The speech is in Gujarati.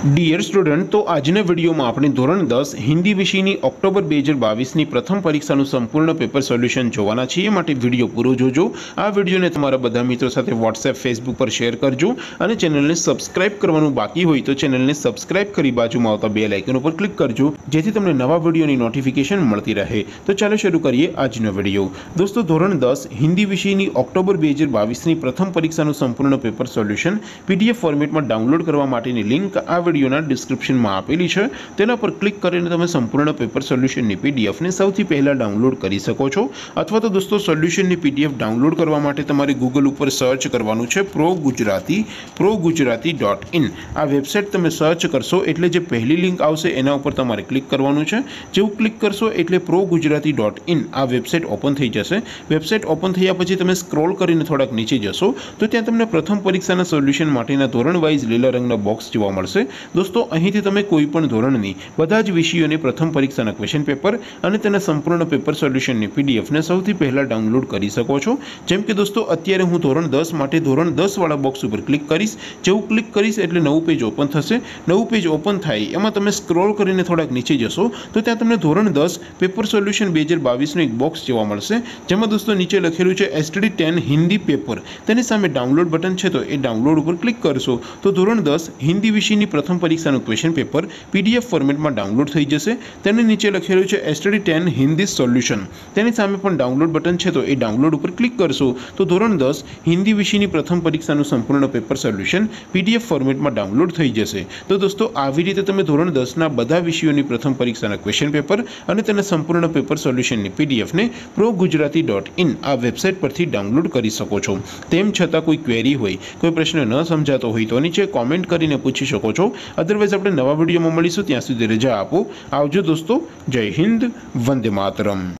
डियर स्टूडेंट, तो આજના વિડીયોમાં આપણે ધોરણ 10 હિન્દી વિષયની ઓક્ટોબર 2022ની પ્રથમ પરીક્ષાનું સંપૂર્ણ પેપર સોલ્યુશન જોવાના છીએ। માટે વિડીયો પૂરો જોજો। આ વિડીયોને તમારા બધા મિત્રો સાથે વોટ્સએપ ફેસબુક પર શેર કરજો અને ચેનલને સબસ્ક્રાઇબ કરવાનું બાકી હોય તો ચેનલને સબસ્ક્રાઇબ કરી બાજુમાં આવતા બેલ આઇકન ઉપર ક્લિક કરજો જેથી તમને નવા વિડીયોની નોટિફિકેશન મળતી રહે। તો ચાલો શરૂ કરીએ આજનો વિડીયો। દોસ્તો, ધોરણ 10 હિન્દી વિષયની ઓક્ટોબર 2022ની પ્રથમ પરીક્ષાનું સંપૂર્ણ પેપર સોલ્યુશન પીડીએફ ફોર્મેટમાં ડાઉનલોડ કરવા માટેની લિંક આ વિડીયોના ડિસ્ક્રિપ્શનમાં આપેલી છે। તેના પર ક્લિક કરીને તમે સંપૂર્ણ પેપર સોલ્યુશનની પીડીએફને સૌથી પહેલા ડાઉનલોડ કરી શકો છો। અથવા તો દોસ્તો, સોલ્યુશનની પીડીએફ ડાઉનલોડ કરવા માટે તમારે ગૂગલ ઉપર સર્ચ કરવાનું છે progujarati.in। આ વેબસાઇટ તમે સર્ચ કરશો એટલે જે પહેલી લિંક આવશે એના ઉપર તમારે ક્લિક કરવાનું છે। જેવું ક્લિક કરશો એટલે progujarati.in આ વેબસાઇટ ઓપન થઈ જશે। વેબસાઇટ ઓપન થયા પછી તમે સ્ક્રોલ કરીને થોડાક નીચે જશો તો ત્યાં તમને પ્રથમ પરીક્ષાના સોલ્યુશન માટેના ધોરણ વાઇઝ લીલા રંગના બોક્સ જોવા મળશે। दोस्तों, અહીંથી તમે કોઈ પણ ધોરણની બધા જ વિષયોની પ્રથમ પરીક્ષાના ક્વેશ્ચન પેપર અને તેના સંપૂર્ણ પેપર સોલ્યુશનની પીડીએફને સૌથી પહેલા ડાઉનલોડ કરી શકો છો। જેમ કે દોસ્તો, અત્યારે હું ધોરણ 10 માટે ધોરણ 10 વાળા બોક્સ ઉપર ક્લિક કરીશ। જેવું ક્લિક કરીશ એટલે નવું પેજ ઓપન થશે। નવું પેજ ઓપન થાય એમાં તમે સ્ક્રોલ કરીને થોડાક નીચે જશો તો ત્યાં તમને ધોરણ 10 પેપર સોલ્યુશન 2022નું એક બોક્સ જોવા મળશે, જેમાં દોસ્તો નીચે લખેલું છે STD 10 હિન્દી પેપર। તેની સામે ડાઉનલોડ બટન છે, તો એ ડાઉનલોડ ઉપર ક્લિક કરશો તો ધોરણ 10 હિન્દી વિષયની પ્રથમ પરીક્ષાનું ક્વેશ્ચન પેપર પીડીએફ ફોર્મેટમાં ડાઉનલોડ થઈ જશે। તેની નીચે લખેલું છે STD 10 હિન્દી સોલ્યુશન। તેની સામે પણ ડાઉનલોડ બટન છે, તો એ ડાઉનલોડ ઉપર ક્લિક કરશો તો ધોરણ 10 હિન્દી વિષયની પ્રથમ પરીક્ષાનું સંપૂર્ણ પેપર સોલ્યુશન પીડીએફ ફોર્મેટમાં ડાઉનલોડ થઈ જશે। તો દોસ્તો, આવી રીતે તમે ધોરણ 10ના બધા વિષયોની પ્રથમ પરીક્ષાના ક્વેશ્ચન પેપર અને તેના સંપૂર્ણ પેપર સોલ્યુશનની પીડીએફને progujarati.in આ વેબસાઇટ પરથી ડાઉનલોડ કરી શકો છો। તેમ છતાં કોઈ ક્વેરી હોય, કોઈ પ્રશ્ન ન સમજાતો હોય તો નીચે કોમેન્ટ કરીને પૂછી શકો છો। અદરવાઇઝ આપણે નવા વિડીયોમાં મળીશું, ત્યાં સુધી રજા આપો। આવજો દોસ્તો, જય હિન્દ, વંદે માતરમ।